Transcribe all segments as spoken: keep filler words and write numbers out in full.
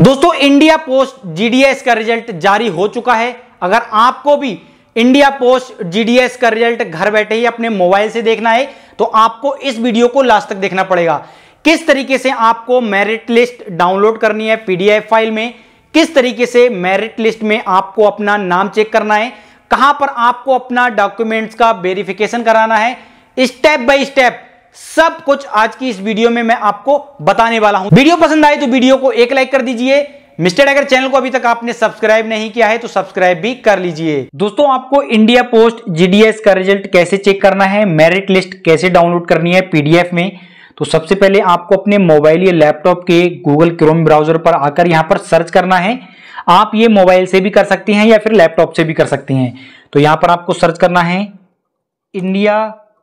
दोस्तों India post GDS का result जारी हो चुका है। अगर आपको भी इंडिया पोस्ट जीडीएस का रिजल्ट घर बैठे ही अपने मोबाइल से देखना है तो आपको इस वीडियो को लास्ट तक देखना पड़ेगा। किस तरीके से आपको मेरिट लिस्ट डाउनलोड करनी है पीडीएफ फाइल में, किस तरीके से मेरिट लिस्ट में आपको अपना नाम चेक करना है, कहां पर आपको अपना डॉक्यूमेंट्स का वेरिफिकेशन कराना है, स्टेप बाय स्टेप सब कुछ आज की इस वीडियो में मैं आपको बताने वाला हूं। वीडियो पसंद आए तो वीडियो को एक लाइक कर दीजिए। मिस्टर अगर चैनल को अभी तक आपने सब्सक्राइब नहीं किया है तो सब्सक्राइब भी कर लीजिए। दोस्तों आपको इंडिया पोस्ट जीडीएस का रिजल्ट कैसे चेक करना है, मेरिट लिस्ट कैसे डाउनलोड करनी है पीडीएफ में, तो सबसे पहले आपको अपने मोबाइल या लैपटॉप के गूगल क्रोम ब्राउजर पर आकर यहां पर सर्च करना है। आप ये मोबाइल से भी कर सकती हैं या फिर लैपटॉप से भी कर सकती हैं। तो यहां पर आपको सर्च करना है इंडिया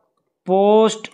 पोस्ट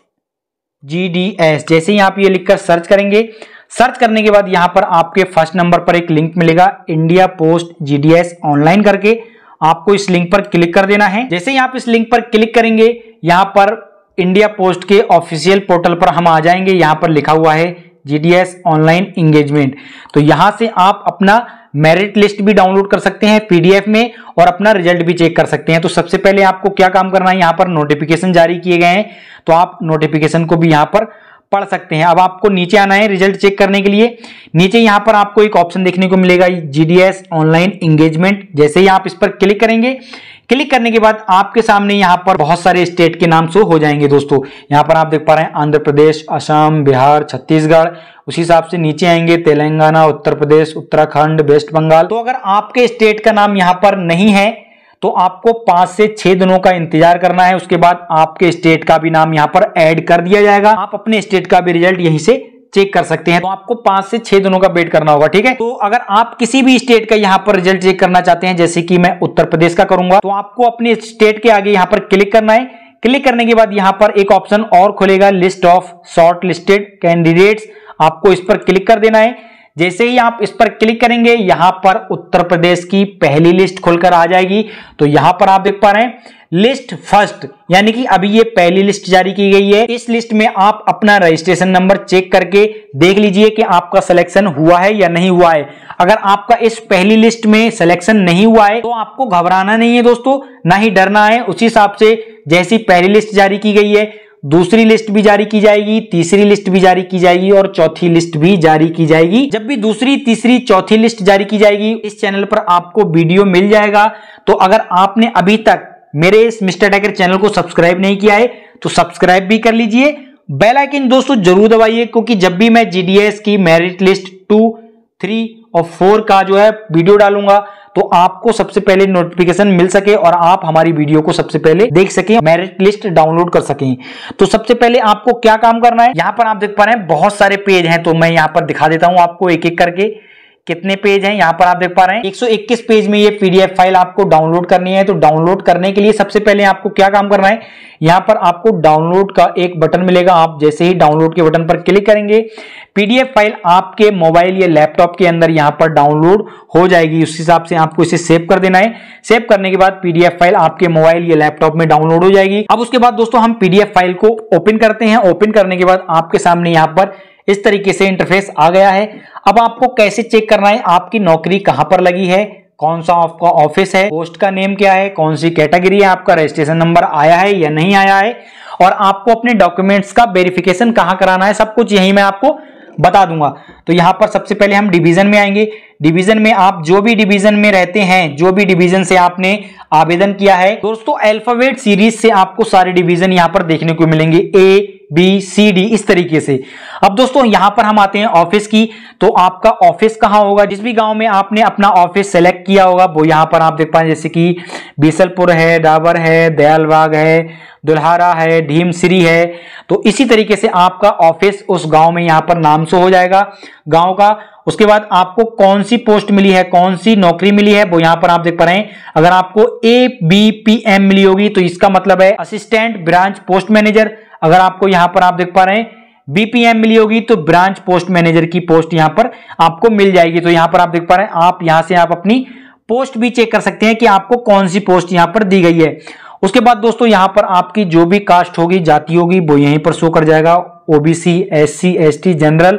जीडीएस। जैसे ही आप ये लिखकर सर्च करेंगे, सर्च करने के बाद यहां पर आपके फर्स्ट नंबर पर एक लिंक मिलेगा इंडिया पोस्ट जीडीएस ऑनलाइन करके, आपको इस लिंक पर क्लिक कर देना है। जैसे ही आप इस लिंक पर क्लिक करेंगे यहां पर इंडिया पोस्ट के ऑफिशियल पोर्टल पर हम आ जाएंगे। यहां पर लिखा हुआ है जीडीएस ऑनलाइन एंगेजमेंट। तो यहां से आप अपना मेरिट लिस्ट भी डाउनलोड कर सकते हैं पीडीएफ में और अपना रिजल्ट भी चेक कर सकते हैं। तो सबसे पहले आपको क्या काम करना है, यहां पर नोटिफिकेशन जारी किए गए हैं तो आप नोटिफिकेशन को भी यहां पर पढ़ सकते हैं। अब आपको नीचे आना है रिजल्ट चेक करने के लिए। नीचे यहां पर आपको एक ऑप्शन देखने को मिलेगा जीडीएस ऑनलाइन एंगेजमेंट। जैसे ही आप इस पर क्लिक करेंगे, क्लिक करने के बाद आपके सामने यहां पर बहुत सारे स्टेट के नाम शो हो जाएंगे। दोस्तों यहां पर आप देख पा रहे हैं आंध्र प्रदेश, असम, बिहार, छत्तीसगढ़, उसी हिसाब से नीचे आएंगे तेलंगाना, उत्तर प्रदेश, उत्तराखंड, वेस्ट बंगाल। तो अगर आपके स्टेट का नाम यहां पर नहीं है तो आपको पांच से छह दिनों का इंतजार करना है। उसके बाद आपके स्टेट का भी नाम यहां पर ऐड कर दिया जाएगा। आप अपने स्टेट का भी रिजल्ट यहीं से चेक कर सकते हैं। तो आपको पांच से छह दिनों का वेट करना होगा, ठीक है। तो अगर आप किसी भी स्टेट का यहां पर रिजल्ट चेक करना चाहते हैं, जैसे कि मैं उत्तर प्रदेश का करूंगा, तो आपको अपने स्टेट के आगे यहां पर क्लिक करना है। क्लिक करने के बाद यहां पर एक ऑप्शन और खुलेगा list of shortlisted candidates, आपको इस पर क्लिक कर देना है। जैसे ही आप इस पर क्लिक करेंगे यहां पर उत्तर प्रदेश की पहली लिस्ट खुलकर आ जाएगी। तो यहां पर आप देख पा रहे हैं लिस्ट फर्स्ट, यानी कि अभी ये पहली लिस्ट जारी की गई है। इस लिस्ट में आप अपना रजिस्ट्रेशन नंबर चेक करके देख लीजिए कि आपका सिलेक्शन हुआ है या नहीं हुआ है। अगर आपका इस पहली लिस्ट में सिलेक्शन नहीं हुआ है तो आपको घबराना नहीं है दोस्तों, ना ही डरना है। उसी हिसाब से जैसी पहली लिस्ट जारी की गई है दूसरी लिस्ट भी जारी की जाएगी, तीसरी लिस्ट भी जारी की जाएगी और चौथी लिस्ट भी जारी की जाएगी। जब भी दूसरी, तीसरी, चौथी लिस्ट जारी की जाएगी इस चैनल पर आपको वीडियो मिल जाएगा। तो अगर आपने अभी तक मेरे इस मिस्टर टैकर चैनल को सब्सक्राइब नहीं किया है तो सब्सक्राइब भी कर लीजिए। बेल आइकन दोस्तों जरूर दबाइए, क्योंकि जब भी मैं जीडीएस की मेरिट लिस्ट टू, थ्री और फोर का जो है वीडियो डालूंगा तो आपको सबसे पहले नोटिफिकेशन मिल सके और आप हमारी वीडियो को सबसे पहले देख सकें, मेरिट लिस्ट डाउनलोड कर सकें। तो सबसे पहले आपको क्या काम करना है, यहां पर आप देख पा रहे हैं बहुत सारे पेज हैं, तो मैं यहां पर दिखा देता हूं आपको एक एक करके कितने पेज हैं। यहां पर आप देख पा रहे हैं एक सौ इक्कीस पेज में ये पीडीएफ फाइल आपको डाउनलोड करनी है। तो डाउनलोड करने के लिए सबसे पहले आपको क्या काम करना है, यहां पर आपको डाउनलोड का एक बटन मिलेगा। आप जैसे ही डाउनलोड के बटन पर क्लिक करेंगे पीडीएफ फाइल आपके मोबाइल या लैपटॉप के अंदर यहां पर डाउनलोड हो जाएगी। उस हिसाब से आपको इसे सेव कर देना है। सेव करने के बाद पीडीएफ फाइल आपके मोबाइल या लैपटॉप में डाउनलोड हो जाएगी। अब उसके बाद दोस्तों हम पीडीएफ फाइल को ओपन करते हैं। ओपन करने के बाद आपके सामने यहां पर इस तरीके से इंटरफेस आ गया है। अब आपको कैसे चेक करना है आपकी नौकरी कहां पर लगी है, कौन सा आपका ऑफिस है, पोस्ट का नेम क्या है, कौन सी कैटेगरी है, आपका रजिस्ट्रेशन नंबर आया है या नहीं आया है, और आपको अपने डॉक्यूमेंट्स का वेरिफिकेशन कहां कराना है, सब कुछ यही मैं आपको बता दूंगा। तो यहां पर सबसे पहले हम डिवीजन में आएंगे। डिवीजन में आप जो भी डिवीजन में रहते हैं, जो भी डिवीजन से आपने आवेदन किया है, दोस्तों अल्फाबेट सीरीज से आपको सारे डिवीजन यहां पर देखने को मिलेंगे, ए बी सी डी इस तरीके से। अब दोस्तों यहां पर हम आते हैं ऑफिस की। तो आपका ऑफिस कहां होगा, जिस भी गांव में आपने अपना ऑफिस सेलेक्ट किया होगा वो यहां पर आप देख पाए, जैसे कि बीसलपुर है, डाबर है, दयालबाग है, दुल्हारा है, ढीमश्री है। तो इसी तरीके से आपका ऑफिस उस गांव में यहां पर नाम शो हो जाएगा गांव का। उसके बाद आपको कौन सी पोस्ट मिली है, कौन सी नौकरी मिली है वो यहां पर आप देख पा रहे हैं। अगर आपको ए बी पी एम मिली होगी तो इसका मतलब है असिस्टेंट ब्रांच पोस्ट मैनेजर। अगर आपको यहां पर आप देख पा रहे हैं बीपीएम मिली होगी तो ब्रांच पोस्ट मैनेजर की पोस्ट यहां पर आपको मिल जाएगी। तो यहां पर आप देख पा रहे हैं, आप यहां से आप अपनी पोस्ट भी चेक कर सकते हैं कि आपको कौन सी पोस्ट यहां पर दी गई है। उसके बाद दोस्तों यहां पर आपकी जो भी कास्ट होगी, जाति होगी, वो यहीं पर शो कर जाएगा, ओबीसी, एससी, एसटी, जनरल।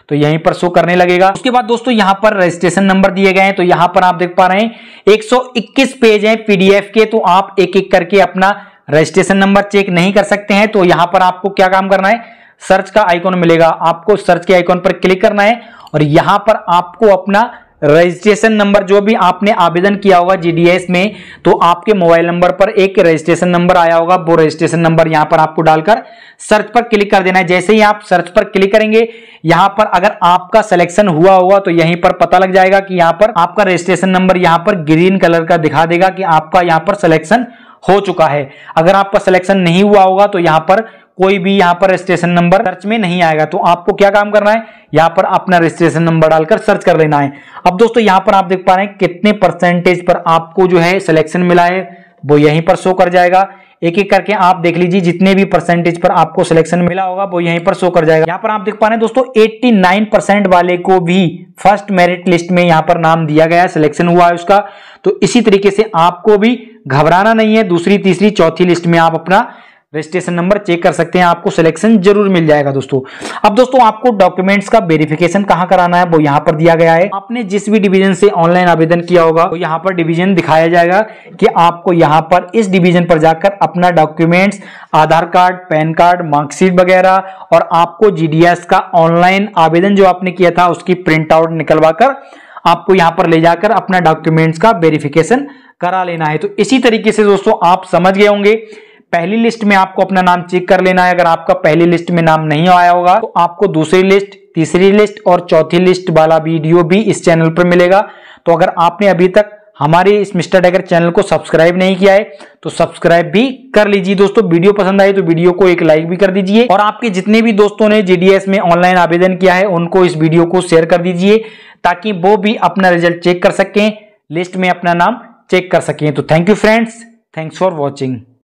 तो यहीं पर शो करने लगेगा। उसके बाद दोस्तों यहाँ पर रजिस्ट्रेशन नंबर दिए गए हैं, तो यहाँ पर आप देख पा रहे हैं एक सौ इक्कीस पेज हैं पीडीएफ के, तो आप एक एक करके अपना रजिस्ट्रेशन नंबर चेक नहीं कर सकते हैं। तो यहाँ पर आपको क्या काम करना है, सर्च का आइकॉन मिलेगा, आपको सर्च के आइकॉन पर क्लिक करना है और यहाँ पर आपको अपना रजिस्ट्रेशन नंबर जो भी आपने आवेदन किया होगा जीडीएस में, तो आपके मोबाइल नंबर पर एक रजिस्ट्रेशन नंबर आया होगा, वो रजिस्ट्रेशन नंबर यहां पर आपको डालकर सर्च पर क्लिक कर देना है। जैसे ही आप सर्च पर क्लिक करेंगे, यहां पर अगर आपका सिलेक्शन हुआ होगा तो यहीं पर पता लग जाएगा कि यहां पर आपका रजिस्ट्रेशन नंबर यहां पर ग्रीन कलर का दिखा देगा कि आपका यहां पर सिलेक्शन हो चुका है। अगर आपका सिलेक्शन नहीं हुआ होगा तो यहां पर कोई भी यहां पर रजिस्ट्रेशन नंबर सर्च में नहीं आएगा। तो आपको क्या काम करना है, यहां पर अपना रजिस्ट्रेशन नंबर डालकर सर्च कर लेना है। अब दोस्तों यहां पर आप देख पा रहे हैं कितने परसेंटेज पर आपको जो है सिलेक्शन मिला है, वो यहीं पर शो कर जाएगा। एक एक करके आप देख लीजिए, जितने भी परसेंटेज पर आपको सिलेक्शन मिला होगा वो यहीं पर शो कर जाएगा। यहां पर आप देख पा रहे हैं दोस्तों नवासी परसेंट वाले को भी फर्स्ट मेरिट लिस्ट में यहां पर नाम दिया गया है, सिलेक्शन हुआ है उसका। तो इसी तरीके से आपको भी घबराना नहीं है, दूसरी तीसरी चौथी लिस्ट में आप अपना रजिस्ट्रेशन नंबर चेक कर सकते हैं, आपको सिलेक्शन जरूर मिल जाएगा दोस्तों। अब दोस्तों आपको डॉक्यूमेंट्स का वेरिफिकेशन कहां कराना है वो यहां पर दिया गया है। आपने जिस भी डिवीजन से ऑनलाइन आवेदन किया होगा तो यहां पर डिवीजन दिखाया जाएगा कि आपको यहां पर इस डिवीजन पर जाकर अपना documents, Aadhaar card, PAN card, marksheet वगैरह और आपको जीडीएस का ऑनलाइन आवेदन जो आपने किया था उसकी प्रिंट आउट निकलवा कर आपको यहां पर ले जाकर अपना डॉक्यूमेंट्स का वेरिफिकेशन करा लेना है। तो इसी तरीके से दोस्तों आप समझ गए होंगे, पहली लिस्ट में आपको अपना नाम चेक कर लेना है। अगर आपका पहली लिस्ट में नाम नहीं आया होगा तो आपको दूसरी लिस्ट, तीसरी लिस्ट और चौथी लिस्ट वाला वीडियो भी इस चैनल पर मिलेगा। तो अगर आपने अभी तक हमारे इस मिस्टर टैगर चैनल को सब्सक्राइब नहीं किया है तो सब्सक्राइब भी कर लीजिए दोस्तों। वीडियो पसंद आए तो वीडियो को एक लाइक भी कर दीजिए और आपके जितने भी दोस्तों ने जीडीएस में ऑनलाइन आवेदन किया है उनको इस वीडियो को शेयर कर दीजिए ताकि वो भी अपना रिजल्ट चेक कर सकें, लिस्ट में अपना नाम चेक कर सकें। तो thank you friends, thanks for watching.